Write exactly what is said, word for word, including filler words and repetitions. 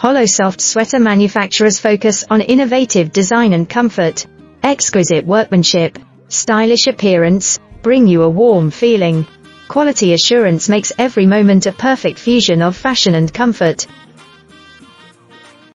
Hollow soft sweater manufacturers focus on innovative design and comfort. Exquisite workmanship, stylish appearance, bring you a warm feeling. Quality assurance makes every moment a perfect fusion of fashion and comfort.